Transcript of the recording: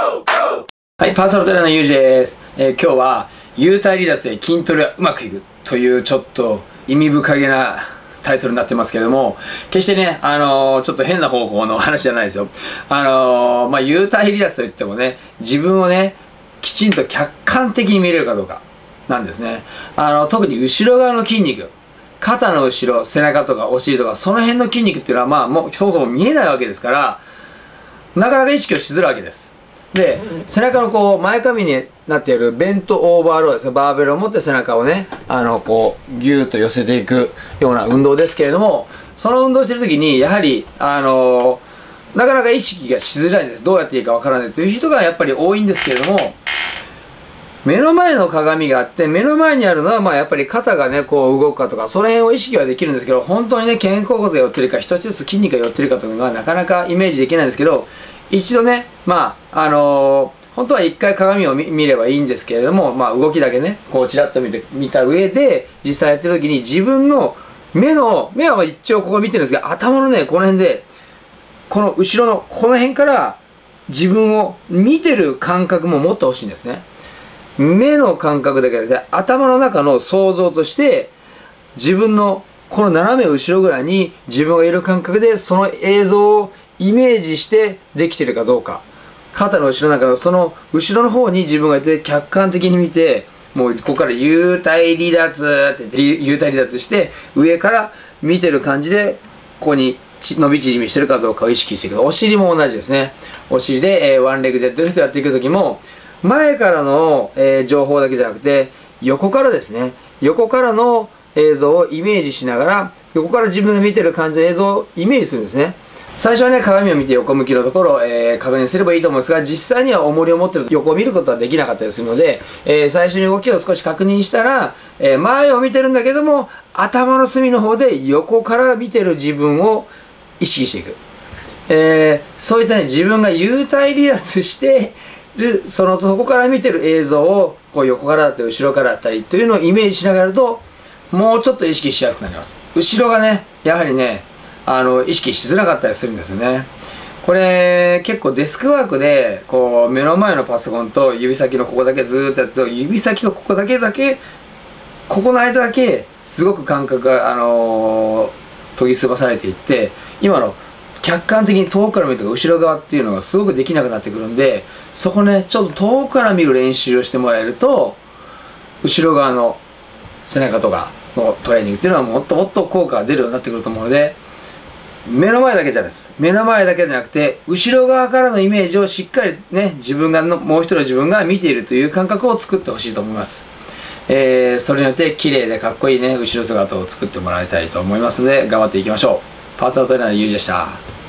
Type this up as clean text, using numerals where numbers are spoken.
はい、パーソナルトレーナーのゆうじです。今日は幽体離脱で筋トレはうまくいくというちょっと意味深げなタイトルになってますけれども、決してね、ちょっと変な方向の話じゃないですよ。幽体離脱といってもね、自分をね、きちんと客観的に見れるかどうかなんですね。特に後ろ側の筋肉、肩の後ろ、背中とかお尻とか、その辺の筋肉っていうのはもうそもそも見えないわけですから、なかなか意識をしづらいわけです。で、背中のこう前かみになっているベントオーバーローですね。バーベルを持って背中をね、ギューッと寄せていくような運動ですけれども、その運動してる時に、やはり、なかなか意識がしづらいんです。どうやっていいかわからないという人がやっぱり多いんですけれども、目の前の鏡があって、目の前にあるのは、やっぱり肩がね、こう動くかとか、その辺を意識はできるんですけど、本当にね、肩甲骨が寄ってるか、一つずつ筋肉が寄ってるかというのは、なかなかイメージできないんですけど、一度ね、本当は一回鏡を見ればいいんですけれども、動きだけね、こうちらっと見た上で、実際やってる時に自分の目は一応ここ見てるんですが、頭のね、この辺で、この後ろのこの辺から自分を見てる感覚も持ってほしいんですね。目の感覚だけで、頭の中の想像として、自分のこの斜め後ろぐらいに自分がいる感覚で、その映像をイメージしてできてるかどうか。肩の後ろなんかのその後ろの方に自分がいて客観的に見て、もうここから幽体離脱って言って幽体離脱して上から見てる感じでここに伸び縮みしてるかどうかを意識していく。お尻も同じですね。お尻で、ワンレグでやってる人やっていく時も前からの、情報だけじゃなくて横からですね。横からの映像をイメージしながら横から自分が見てる感じの映像をイメージするんですね。最初はね、鏡を見て横向きのところを、確認すればいいと思うんですが、実際には重りを持ってると横を見ることはできなかったりするので、最初に動きを少し確認したら、前を見てるんだけども、頭の隅の方で横から見てる自分を意識していく。そういったね、自分が幽体離脱してる、そこから見てる映像を、こう横からだったり後ろからだったりというのをイメージしながらやると、もうちょっと意識しやすくなります。後ろがね、やはりね、意識しづらかったりするんですよね。これ、結構デスクワークで、こう、目の前のパソコンと指先のここだけずーっとやってると、指先とここだけ、ここの間だけ、すごく感覚が、研ぎ澄まされていって、今の客観的に遠くから見ると後ろ側っていうのがすごくできなくなってくるんで、そこね、ちょっと遠くから見る練習をしてもらえると、後ろ側の背中とかのトレーニングっていうのはもっともっと効果が出るようになってくると思うので、目の前だけじゃないです。目の前だけじゃなくて、後ろ側からのイメージをしっかりね、もう一人の自分が見ているという感覚を作ってほしいと思います。それによって綺麗でかっこいいね、後ろ姿を作ってもらいたいと思いますので、頑張っていきましょう。パーソナルトレーナーのゆうじでした。